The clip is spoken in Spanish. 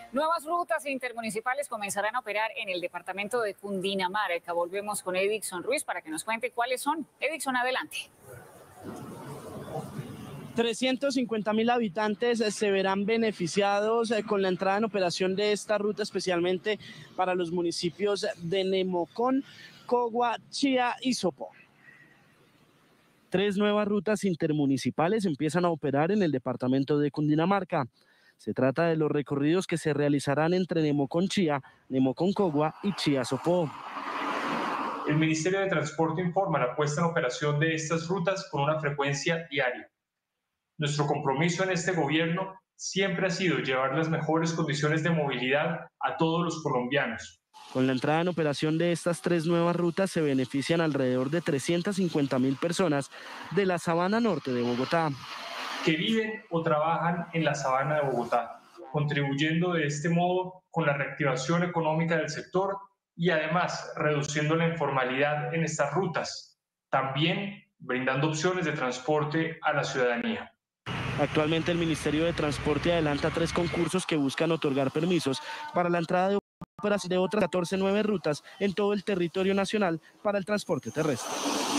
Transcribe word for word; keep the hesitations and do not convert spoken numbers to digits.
Nuevas rutas intermunicipales comenzarán a operar en el departamento de Cundinamarca. Volvemos con Edixon Ruiz para que nos cuente cuáles son. Edixon, adelante. trescientos cincuenta mil habitantes se verán beneficiados con la entrada en operación de esta ruta, especialmente para los municipios de Nemocón, Cogua, Chía y Sopó. Tres nuevas rutas intermunicipales empiezan a operar en el departamento de Cundinamarca. Se trata de los recorridos que se realizarán entre Nemocón, Chía, Nemocón, Cogua y Chía, Sopó. El Ministerio de Transporte informa la puesta en operación de estas rutas con una frecuencia diaria. Nuestro compromiso en este gobierno siempre ha sido llevar las mejores condiciones de movilidad a todos los colombianos. Con la entrada en operación de estas tres nuevas rutas se benefician alrededor de trescientas cincuenta mil personas de la Sabana Norte de Bogotá, que viven o trabajan en la Sabana de Bogotá, contribuyendo de este modo con la reactivación económica del sector y además reduciendo la informalidad en estas rutas, también brindando opciones de transporte a la ciudadanía. Actualmente el Ministerio de Transporte adelanta tres concursos que buscan otorgar permisos para la entrada de operaciones de otras catorce nuevas rutas en todo el territorio nacional para el transporte terrestre.